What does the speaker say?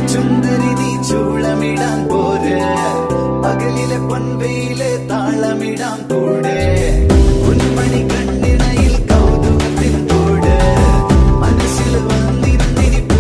ചുന്ദരി നീ ചൂളമിടാൻ പോര് പകലിലെ പൊൻവെയിലെ താളമിടാൻ കൂടെ